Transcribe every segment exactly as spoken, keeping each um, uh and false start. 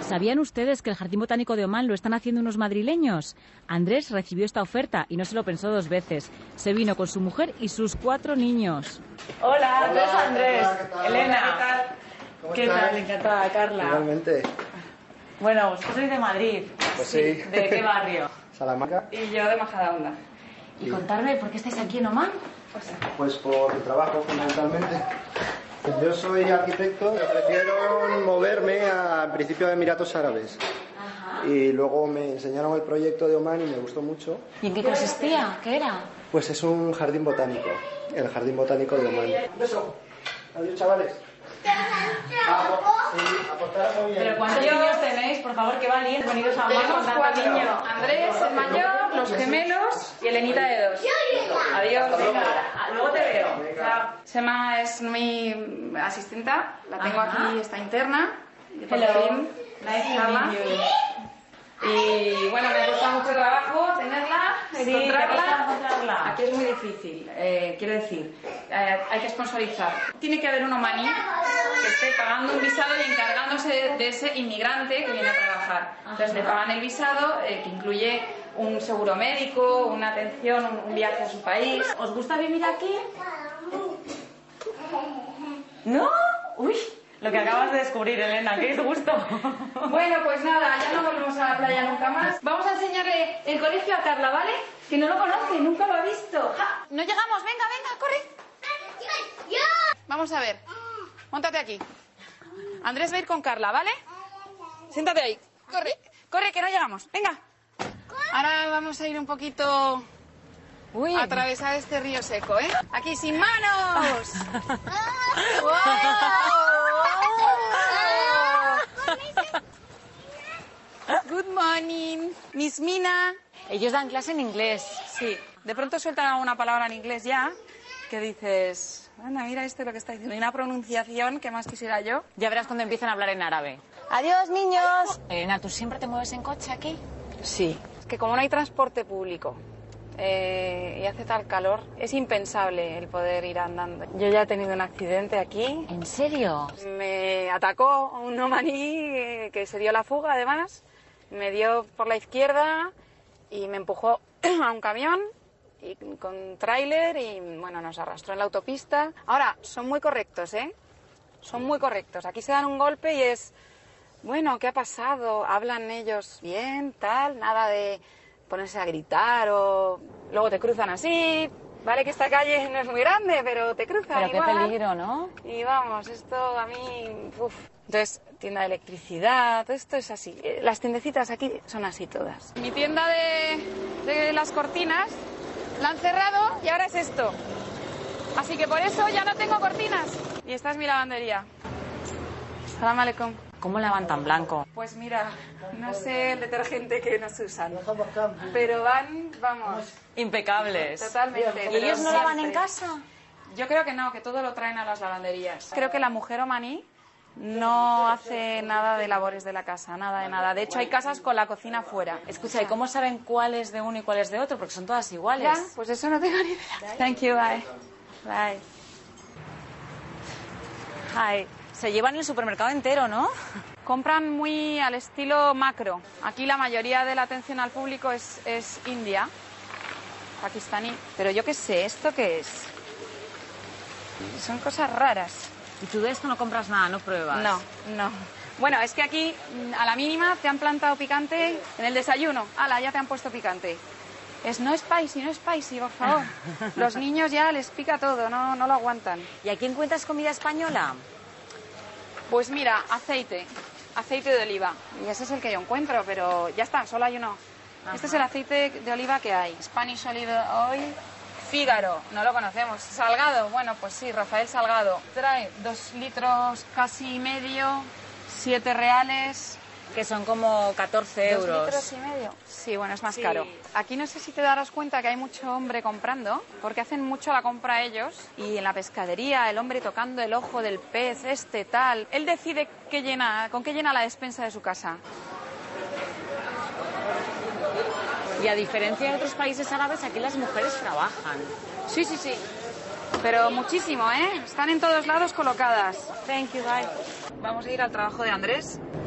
¿Sabían ustedes que el Jardín Botánico de Omán lo están haciendo unos madrileños? Andrés recibió esta oferta y no se lo pensó dos veces. Se vino con su mujer y sus cuatro niños. Hola, yo soy Andrés. ¿Qué tal? Elena, ¿qué tal? ¿Cómo ¿Qué estás? tal? Encantada, Carla. Igualmente. Bueno, vosotros sois de Madrid. Pues sí. ¿De qué barrio? Salamanca. Y yo de Majadahonda. Y contarme, ¿por qué estáis aquí en Omán? Pues, Pues por el trabajo, fundamentalmente. Yo soy arquitecto, me ofrecieron moverme al principio de Emiratos Árabes. Ajá. Y luego me enseñaron el proyecto de Omán y me gustó mucho. ¿Y en qué consistía? ¿Qué era? Pues es un jardín botánico, el Jardín Botánico de Omán. Un beso. Adiós, chavales. Ah, sí, aportaron muy bien. ¿Pero cuántos niños tenéis? Por favor, que valientes. Venidos a Omán con Tenemos tanto cuatro. niño. Andrés, el mayor, los gemelos y Elenita de dos. Adiós. Venga, luego te veo. Chao. Sema es mi asistenta, la tengo Ajá. aquí, está interna. Y por Hello. fin, Nice to Carla. meet you. Y bueno, me cuesta mucho trabajo tenerla, Sí, encontrarla. te cuesta encontrarla. Aquí es muy difícil, eh, quiero decir, eh, hay que sponsorizar. Tiene que haber un omaní que esté pagando un visado y encargándose de, de ese inmigrante que viene a trabajar. Entonces le pagan el visado, eh, que incluye un seguro médico, una atención, un, un viaje a su país. ¿Os gusta vivir aquí? ¿No? Uy, lo que acabas de descubrir, Elena, qué disgusto. Bueno, pues nada, ya no volvemos a la playa nunca más. Vamos a enseñarle el colegio a Carla, ¿vale? Que no lo conoce, nunca lo ha visto. ¡Ja! No llegamos, venga, venga, corre. Vamos a ver, móntate aquí. Andrés va a ir con Carla, ¿vale? Siéntate ahí, corre, corre, que no llegamos, venga. Ahora vamos a ir un poquito Uy, a atravesar este río seco, ¿eh? Aquí, sin manos. Good morning, Miss Mina. ellos dan clase en inglés. Sí, de pronto sueltan alguna palabra en inglés ya, que dices, anda, mira esto es lo que está diciendo. Y una pronunciación que más quisiera yo. Ya verás cuando empiecen a hablar en árabe. Adiós, niños. Elena, ¿tú siempre te mueves en coche aquí? Sí. Es que como no hay transporte público eh, y hace tal calor, es impensable el poder ir andando. Yo ya he tenido un accidente aquí. ¿En serio? Me atacó un omaní eh, que se dio la fuga, además. Me dio por la izquierda y me empujó a un camión y con tráiler y, bueno, nos arrastró en la autopista. Ahora, son muy correctos, ¿eh? Son muy correctos. Aquí se dan un golpe y es, bueno, ¿qué ha pasado? Hablan ellos bien, tal, nada de ponerse a gritar o luego te cruzan así. Vale que esta calle no es muy grande, pero te cruzan Pero qué igual. peligro, ¿no? Y vamos, esto a mí... Uf. Entonces, tienda de electricidad, esto es así. Eh, Las tiendecitas aquí son así todas. Mi tienda de, de las cortinas la han cerrado y ahora es esto. Así que por eso ya no tengo cortinas. Y esta es mi lavandería. Salam aleikum. ¿Cómo lavan tan blanco? Pues mira, no sé el detergente que nos usan, pero van, vamos, Impecables. totalmente. ¿Y ellos no lavan en Siempre. casa? Yo creo que no, que todo lo traen a las lavanderías. Creo que la mujer omaní no hace nada de labores de la casa, nada de nada. De hecho, hay casas con la cocina fuera. Escucha, ¿y cómo saben cuál es de uno y cuál es de otro? Porque son todas iguales. Ya, pues eso no tengo ni idea. Thank you, bye. Bye. Ay, se llevan el supermercado entero, ¿no? Compran muy al estilo macro. Aquí la mayoría de la atención al público es, es india, pakistaní. Pero yo qué sé, ¿esto qué es? Son cosas raras. Y tú de esto no compras nada, no pruebas. No, no. Bueno, es que aquí mm, a la mínima te han plantado picante en el desayuno. Ala, ya te han puesto picante. Es no spicy, no spicy, por favor. Los niños ya les pica todo, no, no lo aguantan. ¿Y aquí encuentras comida española? Pues mira, aceite, aceite de oliva. Y ese es el que yo encuentro, pero ya está, solo hay uno. Ajá. Este es el aceite de oliva que hay. Spanish Olive Oil. Fígaro, no lo conocemos. Salgado, bueno, pues sí, Rafael Salgado. Trae dos litros casi y medio, siete reales. Que son como catorce euros. ¿Dos litros y medio? Sí, bueno, es más Sí. caro. Aquí no sé si te darás cuenta que hay mucho hombre comprando, porque hacen mucho la compra ellos. Y en la pescadería, el hombre tocando el ojo del pez, este, tal. Él decide qué llena, con qué llena la despensa de su casa. Y a diferencia de otros países árabes, aquí las mujeres trabajan. Sí, sí, sí. Pero muchísimo, ¿eh? Están en todos lados colocadas. Thank you, bye. Vamos a ir al trabajo de Andrés, que me ha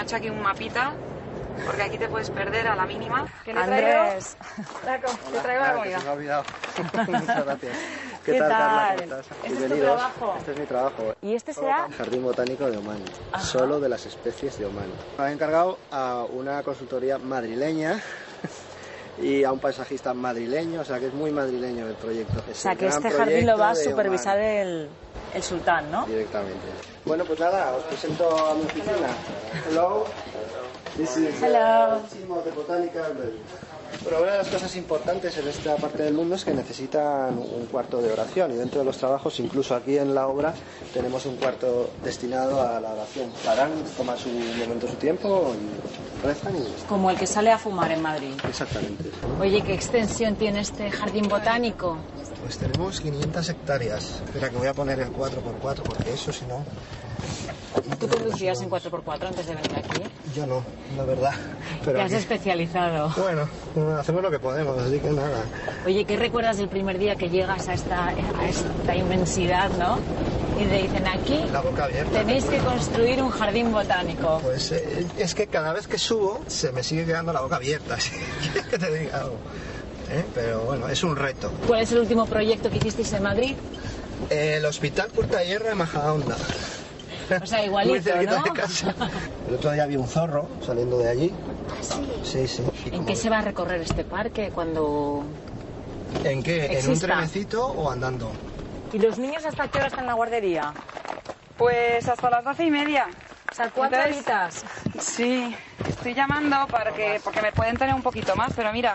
hecho aquí un mapita, porque aquí te puedes perder a la mínima. ¿Qué le Andrés. traigo? La, te traigo la comida. Se me ha olvidado. Muchas gracias. ¿Qué, ¿Qué tal, tal? Carla? ¿Cómo estás? ¿Este es tu Bienvenidos. trabajo? Este es mi trabajo. ¿Y este será? Jardín Botánico de Oman, Ajá. solo de las especies de Oman. Me he encargado a una consultoría madrileña y a un paisajista madrileño, o sea que es muy madrileño el proyecto. O sea que este jardín lo va a supervisar el, el sultán, ¿no? Directamente. Bueno, pues nada, os presento a mi oficina. Hello. This is Hello. the team of the Botanical Garden. Pero una de las cosas importantes en esta parte del mundo es que necesitan un cuarto de oración y dentro de los trabajos, incluso aquí en la obra, tenemos un cuarto destinado a la oración. Paran, toman su momento, su tiempo y rezan y... Como el que sale a fumar en Madrid. Exactamente. Oye, ¿qué extensión tiene este jardín botánico? Pues tenemos quinientas hectáreas. Espera que voy a poner el cuatro por cuatro porque eso si no... ¿Tú conducías en cuatro por cuatro antes de venir aquí? Yo no, la verdad. Pero Te has aquí- especializado. Bueno, hacemos lo que podemos, así que nada. Oye, ¿qué recuerdas del primer día que llegas a esta, a esta inmensidad, no? Y te dicen, aquí La boca abierta. tenéis que construir un jardín botánico. Pues eh, es que cada vez que subo se me sigue quedando la boca abierta, si quieres que te diga algo. ¿Eh? Pero bueno, es un reto. ¿Cuál es el último proyecto que hicisteis en Madrid? El Hospital Puerta-Hierro de Majadahonda. O sea, igualito, Muy cerquita ¿no? de casa. El otro día vi un zorro saliendo de allí. Sí, sí. Y ¿En como- qué se va a recorrer este parque cuando...? ¿En qué? ¿En un exista? trenecito o andando? ¿Y los niños hasta qué hora están en la guardería? Pues hasta las doce y media. O sea, cuatro Entonces- horitas. Sí, estoy llamando para que, porque me pueden tener un poquito más, pero mira.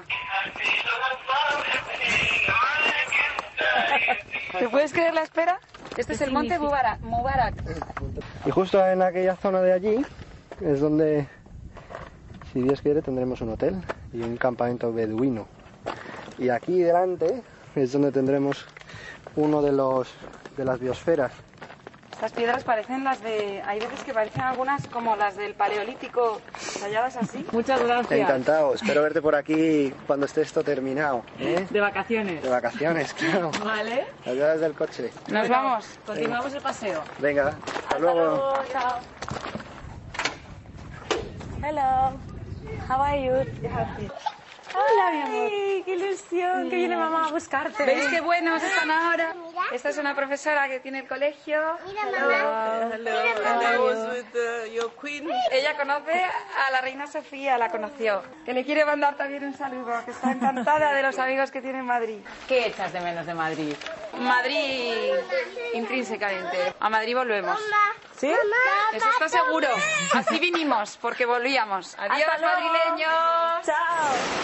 ¿Te puedes creer la espera? Este es el monte Mubarak. Mubarak. Y justo en aquella zona de allí es donde, si Dios quiere, tendremos un hotel y un campamento beduino. Y aquí delante es donde tendremos uno de los de las biosferas. Estas piedras parecen las de... Hay veces que parecen algunas como las del Paleolítico, talladas así. Muchas gracias. Encantado, espero verte por aquí cuando esté esto terminado. ¿eh? De vacaciones. De vacaciones, claro. Vale. Las llaves del coche. Nos vamos. Continuamos el paseo. Venga, hasta luego. Chao. Hello. How are you? Hola, mi amor. Ay, qué ilusión. Que viene mamá a buscarte. ¿Veis qué buenos están ahora? Esta es una profesora que tiene el colegio. Ella conoce a la reina Sofía, la conoció. Que le quiere mandar también un saludo, que está encantada de los amigos que tiene en Madrid. ¿Qué echas de menos de Madrid? Madrid, intrínsecamente. A Madrid volvemos. ¿Sí? Eso está seguro. Así vinimos, porque volvíamos. Adiós, Hasta luego. madrileños. Chao.